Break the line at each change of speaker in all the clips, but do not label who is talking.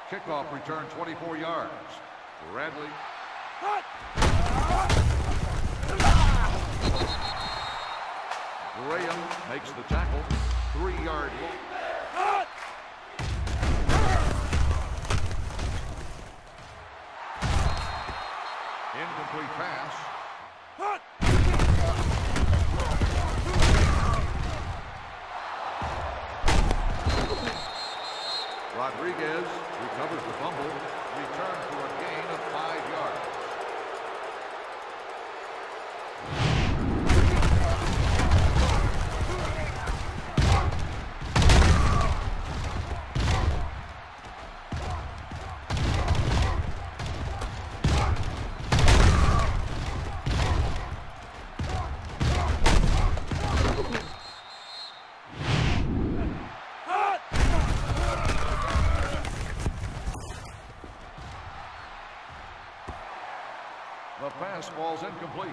Kickoff return 24 yards. Bradley. Graham makes the tackle. 3-yard loss. Incomplete pass. Rodriguez recovers the fumble. Return for a gain of 5 yards. The pass falls incomplete.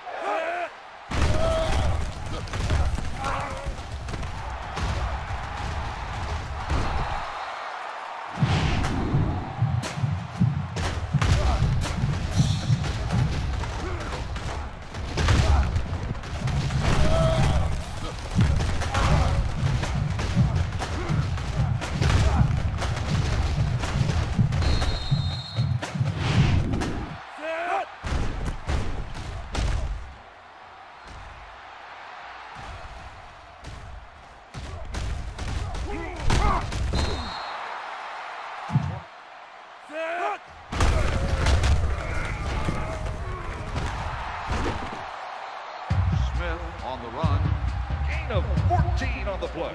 On the run, gain of 14 on the play.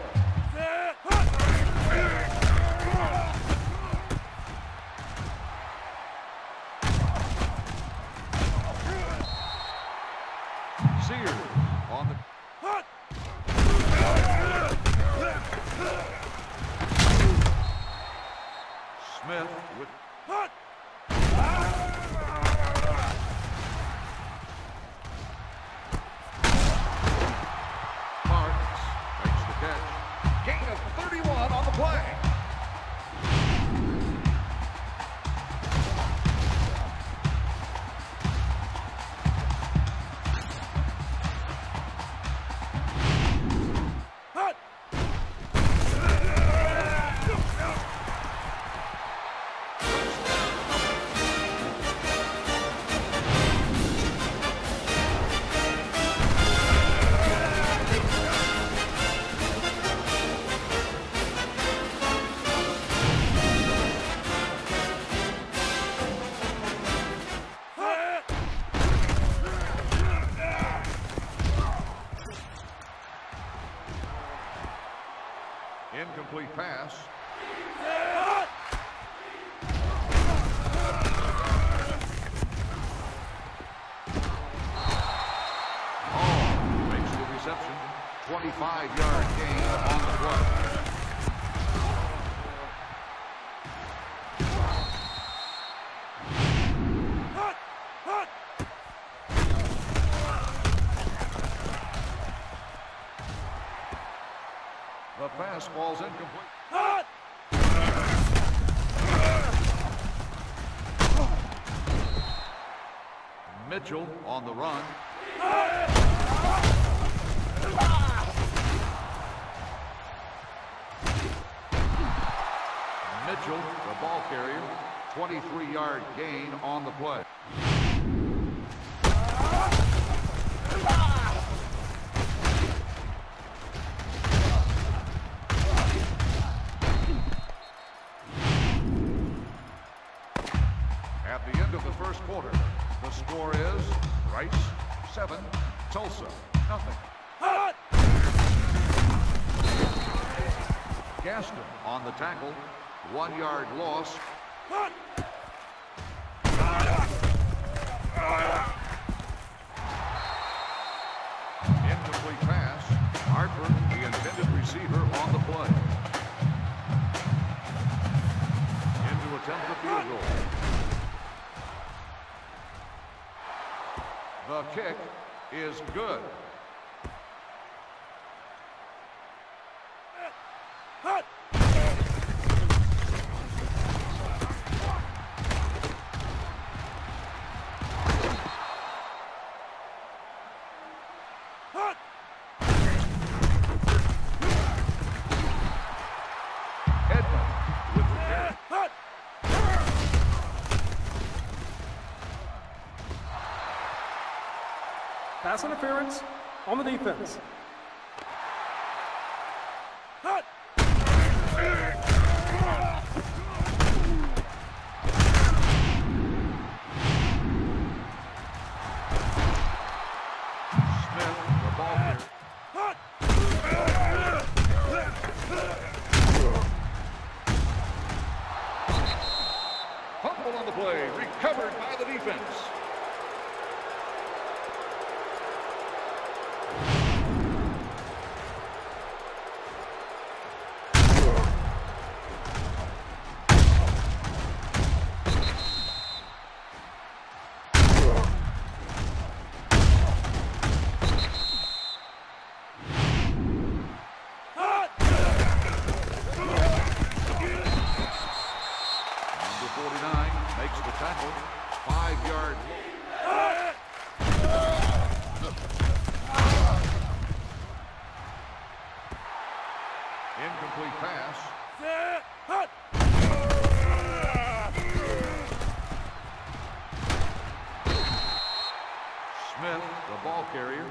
Sears on the Smith with gain of 31 on the play. Incomplete pass. Hall makes the reception. 25-yard gain on the play. The pass falls incomplete. Mitchell on the run. Mitchell, the ball carrier, 23-yard gain on the play. At the end of the first quarter, the score is Rice 7, Tulsa nothing. Gaston on the tackle, 1-yard loss. Incomplete pass. Hartford, the intended receiver, on the play. To attempt the field goal. The kick is good.
Pass interference on the defense.
Fumble on the play, recovered by the defense. Number 49 makes the tackle. 5-yard. Incomplete pass. Smith, the ball carrier.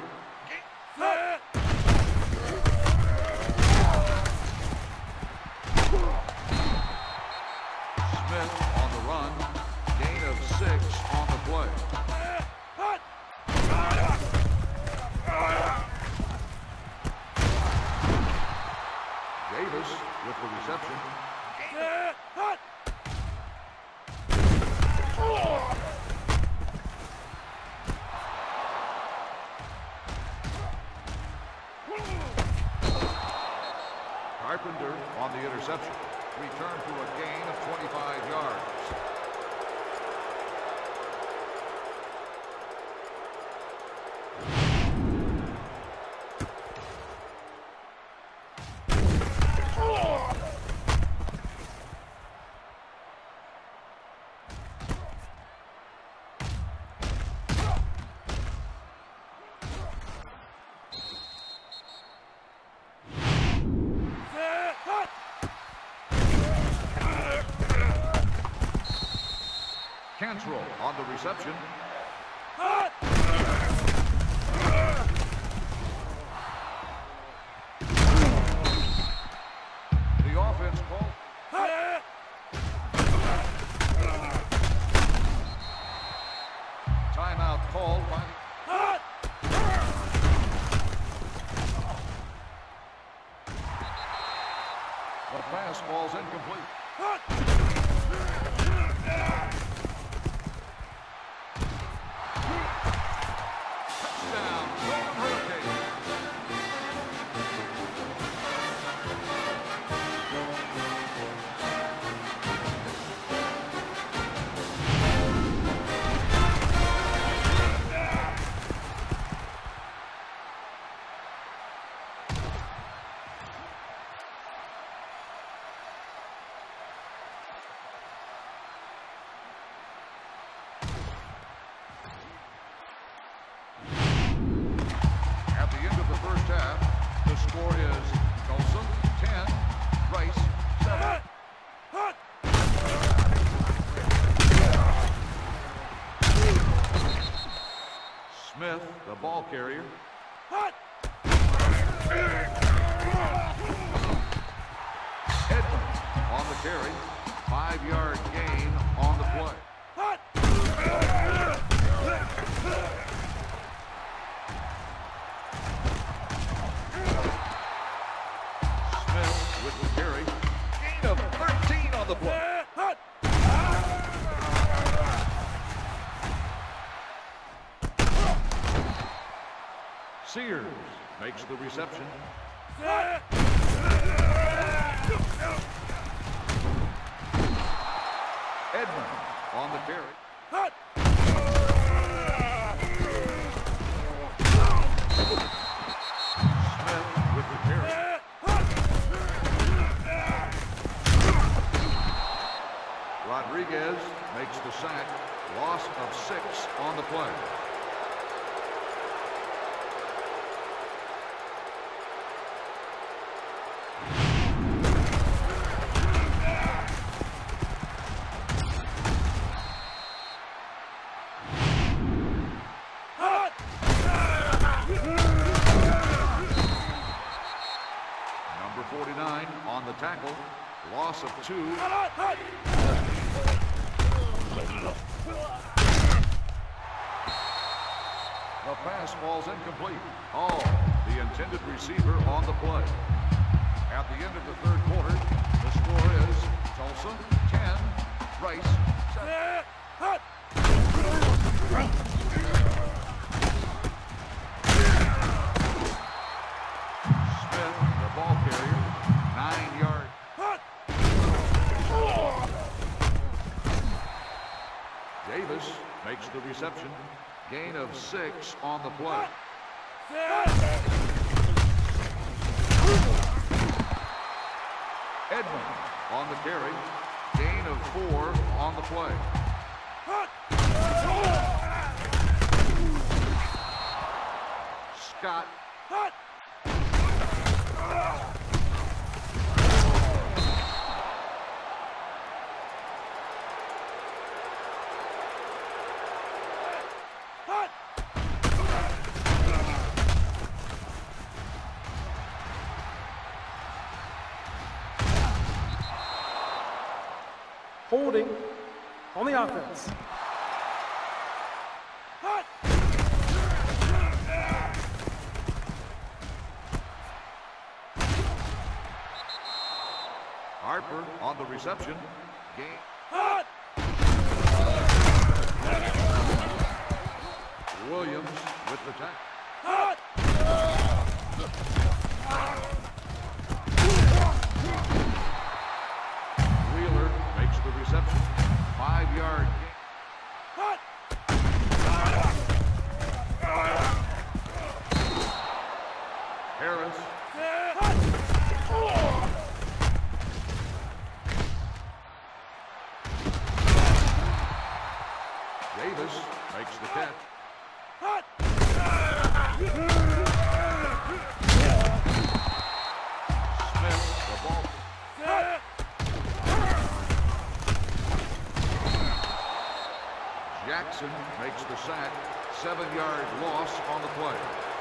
Smith on the run. Gain of 6 on the play. Davis with the reception. Carpenter on the interception. Return to a gain of 25 yards. Cantrell on the reception. The offense called. Timeout called by the pass falls incomplete. Touchdown, Golden Hurricanes. At the end of the first half, the score is Tulsa 10, Rice 7. Smith, the ball carrier. Edmonds on the carry. 5-yard gain on the play. Smith with the carry. Gain of 13 on the play. Sears makes the reception. Edmonds on the carry. Smith with the carry. Rodriguez makes the sack. Loss of 6 on the play. Loss of 2. The pass falls incomplete. Hall, the intended receiver, on the play. At the end of the third quarter, the score is Tulsa 10, Rice 7. Smith, the ball carrier, 9 yards. Davis makes the reception. Gain of 6 on the play. Edmond on the carry. Gain of 4 on the play. Scott.
Holding on the offense.
Harper on the reception. Gain. Williams with the tackle. Wheeler makes the reception. 5-yard gain. Harris. Davis makes the catch. Smith, the ball. Jackson makes the sack. 7-yard loss on the play.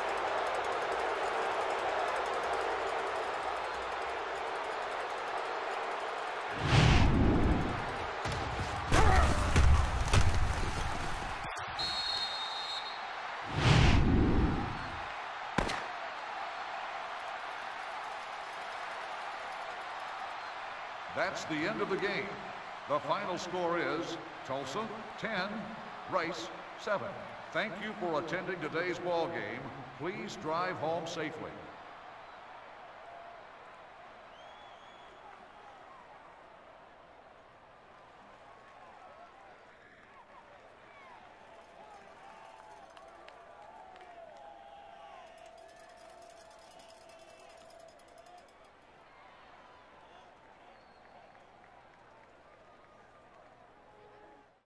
That's the end of the game. The final score is Tulsa 10, Rice 7. Thank you for attending today's ball game. Please drive home safely.